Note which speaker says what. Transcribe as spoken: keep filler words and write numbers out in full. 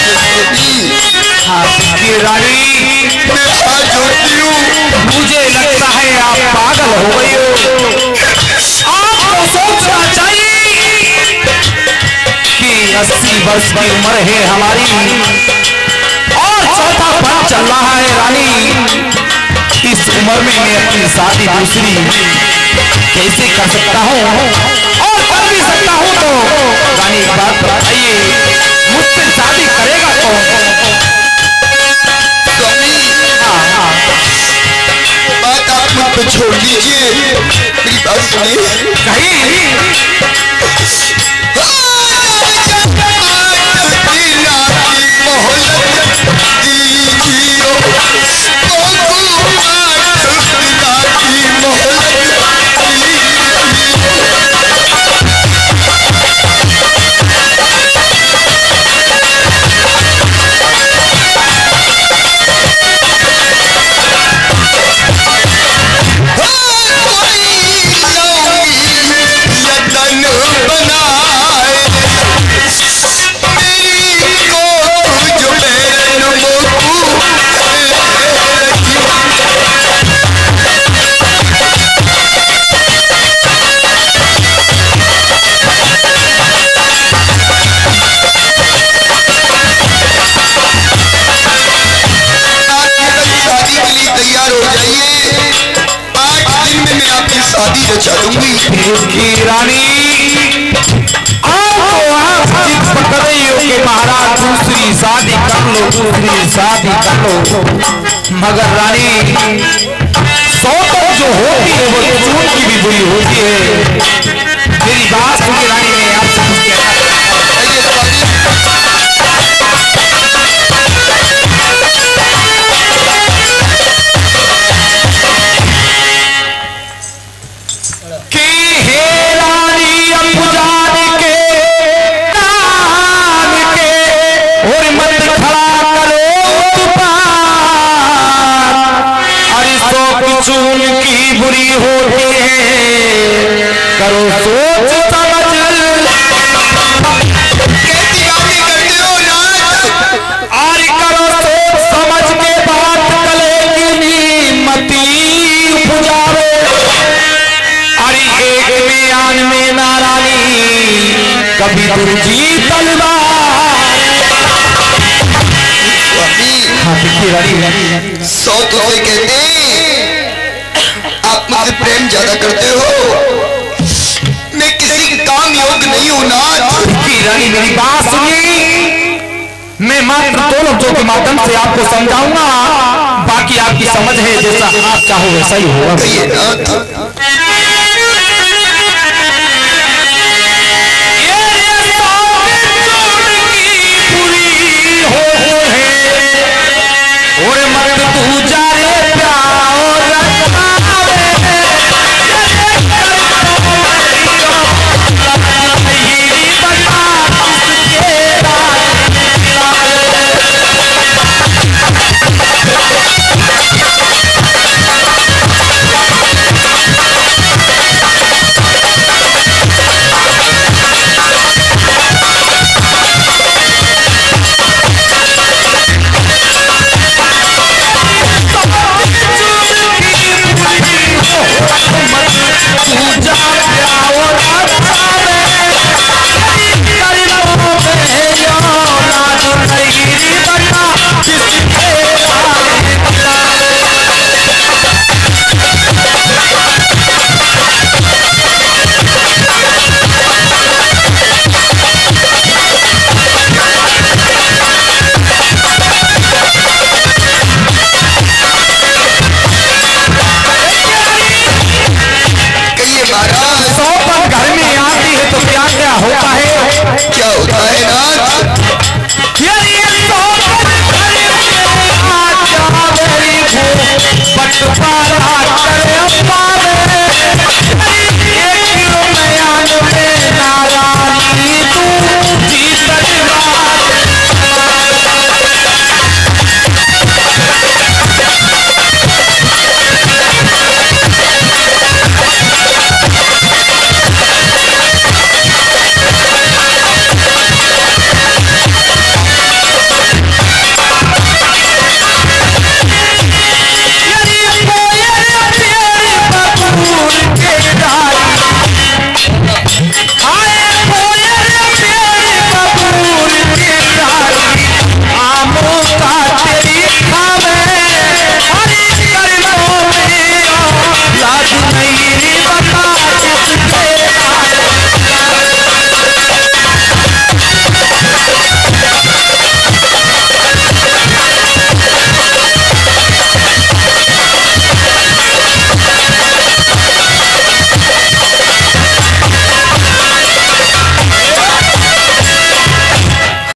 Speaker 1: रानी मैं हाथ जोड़ती हूँ, मुझे लगता है आप पागल हो गई हो। आपको सोचना चाहिए कि अस्सी वर्ष की उम्र है हमारी और चौथा पन चल रहा है रानी। इस उम्र में मैं अपनी शादी दूसरी कैसे कर सकता हूँ और कर भी सकता हूँ तो रानी एक बात बताइए, मुझसे शादी करेगा कौन?
Speaker 2: बात आप मुझ पे छोड़ दीजिए, मेरी बात सुनिए।
Speaker 1: कहीं शादी रचा दूंगी। रानी आपको आप जिद पकड़े हो कि महाराज दूसरी शादी कर लो, दूसरी शादी कर लो, मगर रानी सौतन जो होती है वो चून की भी बुरी होती है। मेरी बात सुनिए रानी, मैं आपसे कुछ कहना चून की बुरी होती है, करो सोच समझ।
Speaker 2: कैसी बातें करते हो नाथ?
Speaker 1: और करो सोच समझ के बात कले की नीमती बुझावे। अरे एक में आन में नारानी कभी तुझी तलवार।
Speaker 2: सौ तुझे कहते आप मुझसे प्रेम ज्यादा करते हो, मैं किसी काम योग नहीं हूं नाथ।
Speaker 1: रानी मेरी बात सुनिए, मैं मात्र दो लफ्जों के माध्यम से आपको समझाऊंगा, बाकी आपकी समझ है, जैसा आप चाहो वैसा ही होगा। और मत तू